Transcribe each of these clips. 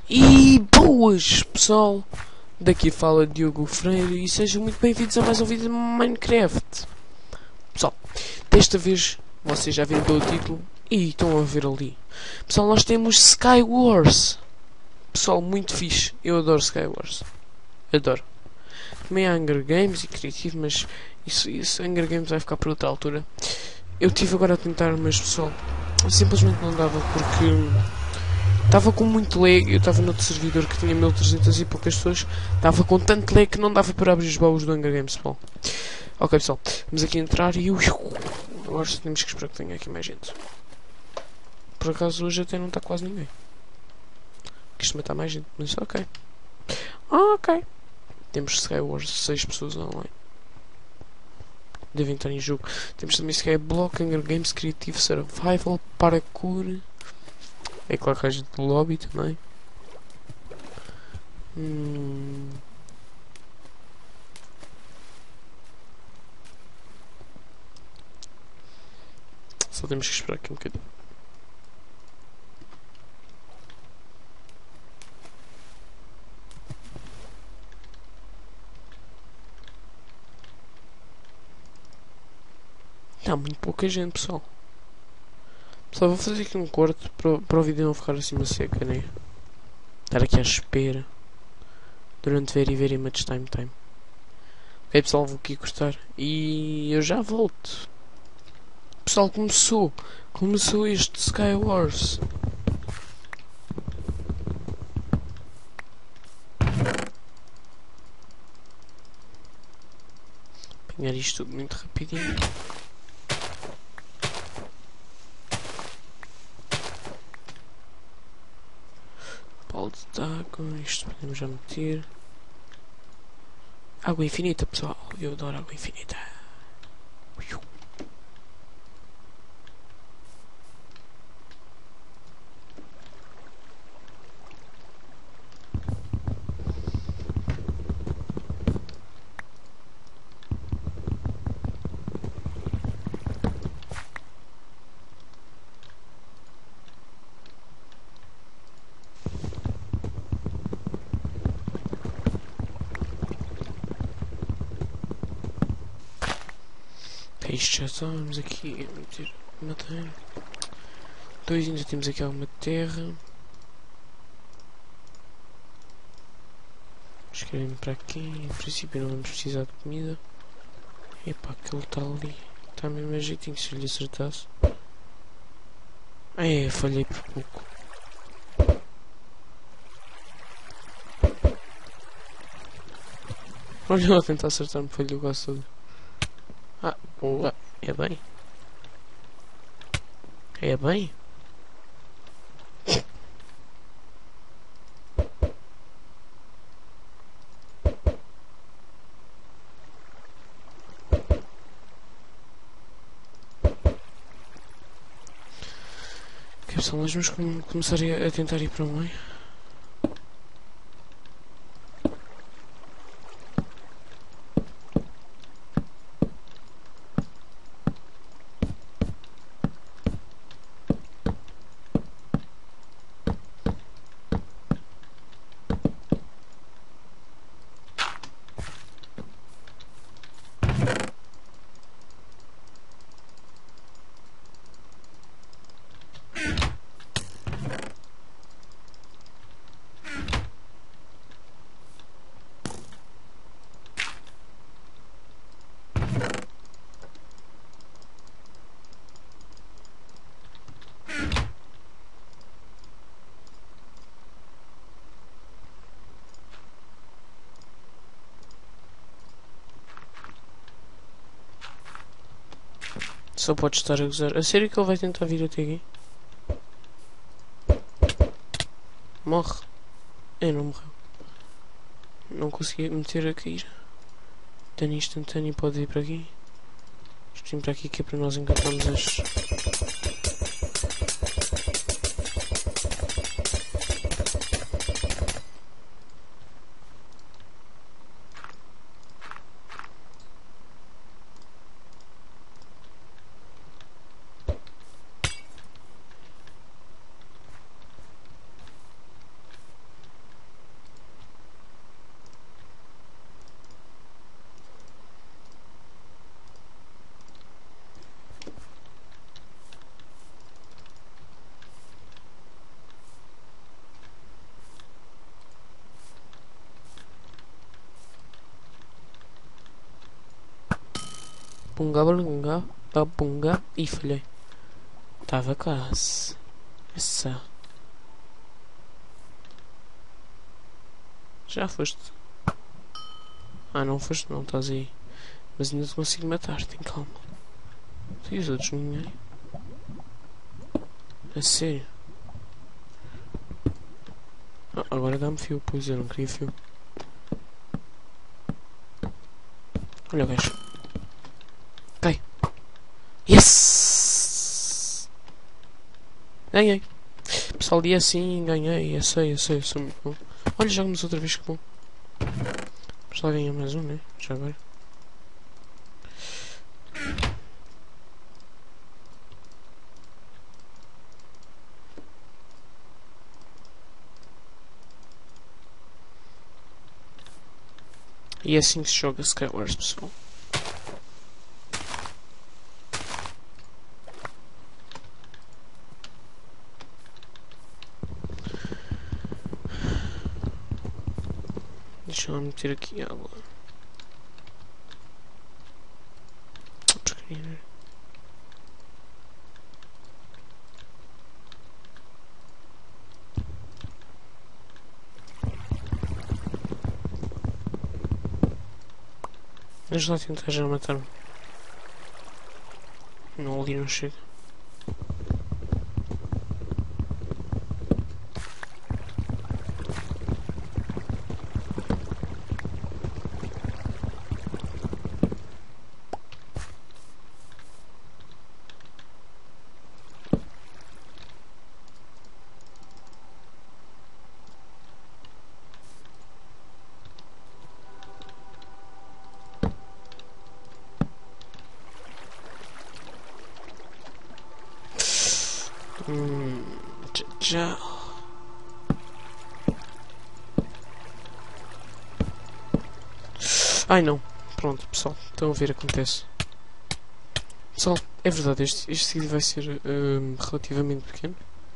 E boas, pessoal! Daqui fala Diogo Freire e sejam muito bem-vindos a mais um vídeo de Minecraft. Pessoal, desta vez vocês já viram pelo título e estão a ver ali. Pessoal, nós temos Skywars. Pessoal, muito fixe. Eu adoro Skywars. Adoro. Também há Hunger Games e Criativo, mas isso Hunger Games vai ficar para outra altura. Eu estive agora a tentar, mas pessoal, simplesmente não dava porque estava com muito lag. Eu estava noutro servidor que tinha 1300 e poucas pessoas. Estava com tanto lag que não dava para abrir os baús do Hunger Games, pessoal. Ok, pessoal, vamos aqui entrar e agora temos que esperar que tenha aqui mais gente. Por acaso hoje até não está quase ninguém. Quis matar mais gente, mas ok. Ok. Temos Skywars 6 pessoas online. Devem estar em jogo. Temos também Skyblock, Hunger Games, Creative, Survival, Parkour. É claro que há gente do lobby também. Só temos que esperar aqui um bocadinho. Há muito pouca gente, pessoal. Pessoal, vou fazer aqui um corte para o vídeo não ficar assim uma seca, né? Estar aqui à espera durante very much time. Ok, pessoal, vou aqui cortar e eu já volto. Pessoal, começou este Skywars. Apanhar isto tudo muito rapidinho. Balde de água, isto podemos já meter. Água infinita, pessoal, eu adoro água infinita. Isto já está, vamos aqui meter madeira. Dois, ainda temos aqui alguma terra. Escrevendo para aqui, em princípio não vamos precisar de comida. Epá, aquele está ali. Está mesmo a jeitinho se lhe acertasse. Falhei por pouco. Olha ele a tentar acertar-me, falhou quase todo. Boa, é bem. É bem. Ok, pessoal, nós vamos começar a tentar ir para o meio. Só pode estar a gozar. A sério que ele vai tentar vir até aqui? Morre. Não morreu. Não consegui meter a cair. Dano instantâneo pode vir para aqui. Isto vem para aqui que é para nós encantarmos as... Bunga, bunga, babunga. E falhei. Estava quase. Essa. Já foste. Ah, não foste, não, estás aí. Mas ainda te consigo matar, tem calma. E os outros ninguém. A sério. Ah, agora dá-me fio, pois eu não queria fio. Olha o gajo. Cai. Yes! Ganhei. Pessoal, e assim ganhei. Eu sei, sou muito bom. Olha, joga-nos outra vez, que bom. Pessoal, ganha mais um, né? Já agora. E é assim que se joga Skywars, pessoal. Deixa eu meter aqui água. Porcaria. Deixa lá tentar já matar-me. Não, ali não chega. Já. Ai não. Pronto, pessoal. Estão a ver, acontece. Pessoal, é verdade, este vídeo vai ser relativamente pequeno.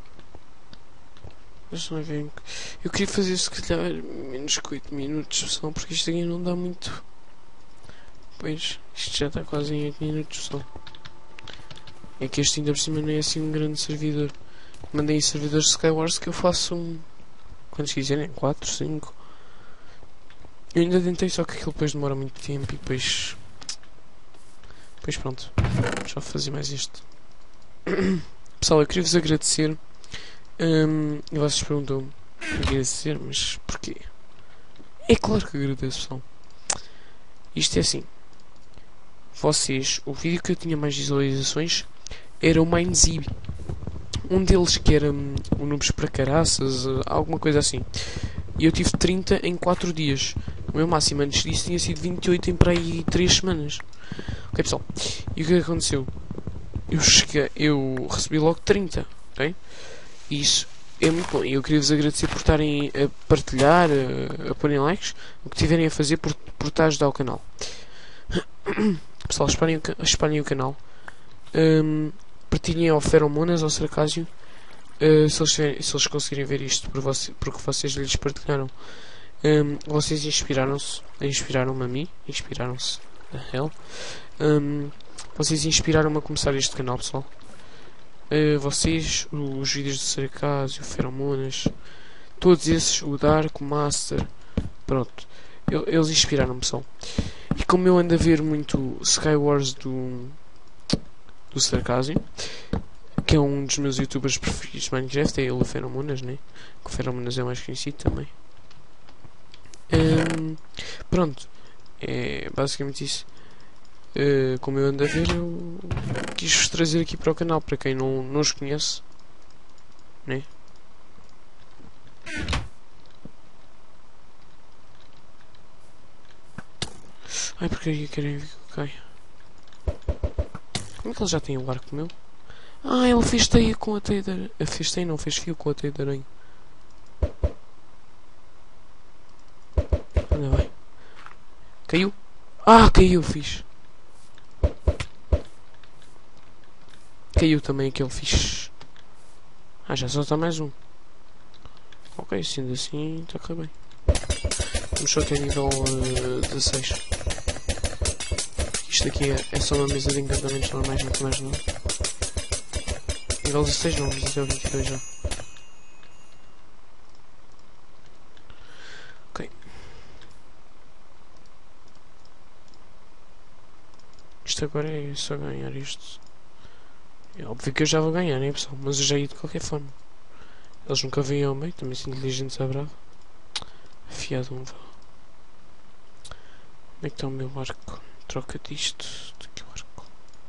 Mas não é bem. Eu queria fazer se calhar menos que 8 minutos, pessoal, porque isto aqui não dá muito. Pois, isto já está quase em 8 minutos, pessoal. É que este ainda por cima não é assim um grande servidor. Mandei em servidores de Skywars que eu faço quantos quiserem, 4, 5. Eu ainda tentei, só que aquilo depois demora muito tempo e depois. Depois pronto. Já vou fazer mais isto. Pessoal, eu queria vos agradecer. E vocês perguntam agradecer, mas porquê? É claro que agradeço, pessoal. Isto é assim. Vocês, o vídeo que eu tinha mais visualizações era o Minezib. Um deles que era o Noobs para Caraças, alguma coisa assim. E eu tive 30 em 4 dias. O meu máximo antes disso tinha sido 28 em para aí 3 semanas. Ok, pessoal. E o que aconteceu? Eu recebi logo 30, ok? E isso é muito bom. E eu queria vos agradecer por estarem a partilhar, a porem likes, o que tiverem a fazer por estar a ajudar o canal. Pessoal, espalhem o canal. Partilhem ao Feromonas, ao Sarcásio, se eles conseguirem ver isto porque vocês lhes partilharam. Vocês inspiraram-me a mim, inspiraram-se a hell. Vocês inspiraram-me a começar este canal, pessoal. Vocês, os vídeos do Sarcásio, o Feromonas, todos esses, o Dark, o Master, pronto, eles inspiraram-me, pessoal. E como eu ando a ver muito Skywars do Sarcásio, que é um dos meus youtubers preferidos de Minecraft, é ele, o Feromonas, né? Que o Feromonas é o mais conhecido também. Pronto, é basicamente isso. Como eu ando a ver, eu quis-vos trazer aqui para o canal, para quem não os conhece, né? Ai, porque querem ver que eu caio. Como é que ele já tem um arco meu? Ah, ele fez teia com a teia de aranha. Fez teia, não, fez fio com a teia de aranha. Olha bem. Caiu? Ah, caiu, fixe. Caiu também aquele fixe. Ah, já só está mais um. Ok, sendo assim, está a correr bem. Vamos só ter nível 16. Isto isto aqui é só uma mesa de encantamentos normais, muito mais não. Nível 16 não, mas até o 22 já. Ok. Isto agora é só ganhar isto. É óbvio que eu já vou ganhar, né pessoal? Mas eu já ia de qualquer forma. Eles nunca vêm ao meio, também são inteligentes à brava. Afiado um vá. Onde é que está o meu arco? Troca disto. Daqui o arco.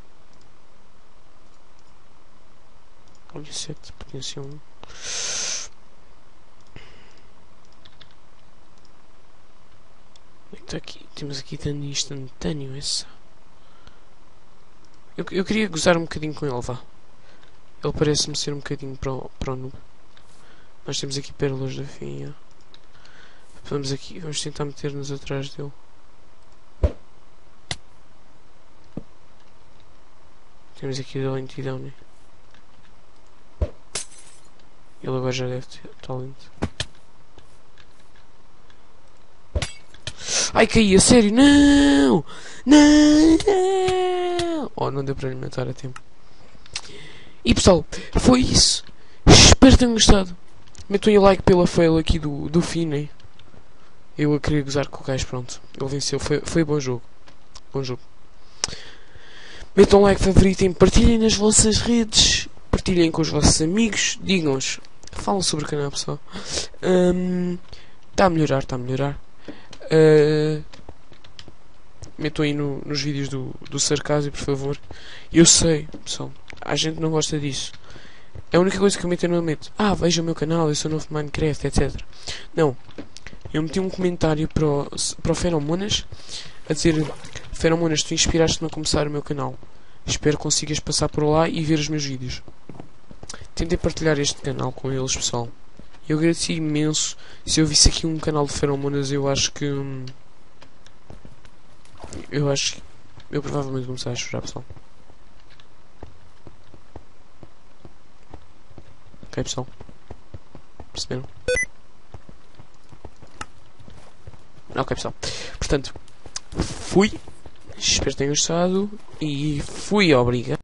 Olha 7, potência 1. Onde é que está aqui? Temos aqui dano instantâneo, essa. Eu queria gozar um bocadinho com ele, vá. Ele parece-me ser um bocadinho para o noob. Nós temos aqui pérolas da finha. Vamos tentar meter-nos atrás dele. Temos aqui da lentidão, né? Ele agora já deve ter talento. Ai, caí, a sério, não! Não! Oh, não deu para lhe matar a tempo. E pessoal, foi isso. Espero que tenham gostado. Metam o like pela fail aqui do Fine. Eu a querer gozar com o gajo, pronto. Ele venceu, foi bom jogo. Bom jogo. Metam um like, favoritem, partilhem nas vossas redes. Partilhem com os vossos amigos. Digam-nos. Falam sobre o canal, pessoal. Está a melhorar, está a melhorar. Metam aí nos vídeos do sarcasmo, por favor. Eu sei, pessoal, a gente não gosta disso. É a única coisa que eu meto no momento. Veja o meu canal, eu sou novo de Minecraft, etc. Não. Eu meti um comentário para o Feromonas a dizer: Feromonas, tu inspiraste-me a começar o meu canal. Espero que consigas passar por lá e ver os meus vídeos. Tentei partilhar este canal com eles, pessoal. Eu agradeci imenso. Se eu visse aqui um canal de Feromonas, eu acho que eu provavelmente começava a chorar, pessoal. Ok, pessoal? Perceberam? Ok, pessoal. Portanto, fui. Espero que tenham gostado. E fui, obrigado.